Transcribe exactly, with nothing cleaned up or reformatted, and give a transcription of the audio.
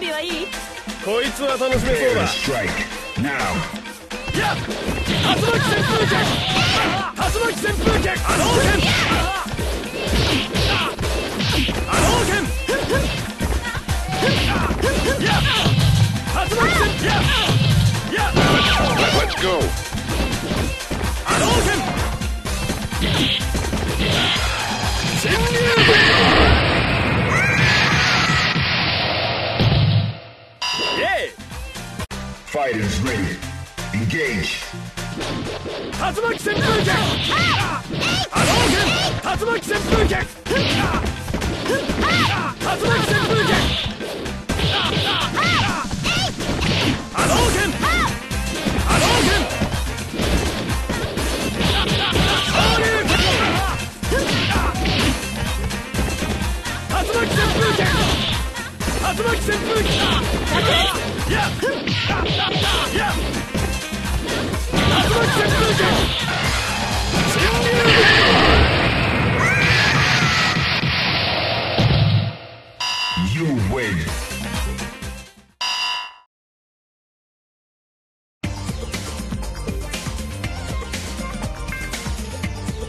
備はいい？ こいつは楽しめそうだ。やっ竜巻旋風脚、竜巻旋風脚、波動拳、波動拳、やっ竜巻旋、やっやっ Let's go。 波動拳、潜入。 Fighters ready. Engage. 竜巻旋風脚、波動拳、竜巻旋風脚、竜巻旋風脚、波動拳、波動拳、昇竜拳、竜巻旋風脚、竜巻旋風脚、やっやっ竜巻旋風脚、潜入。 You win.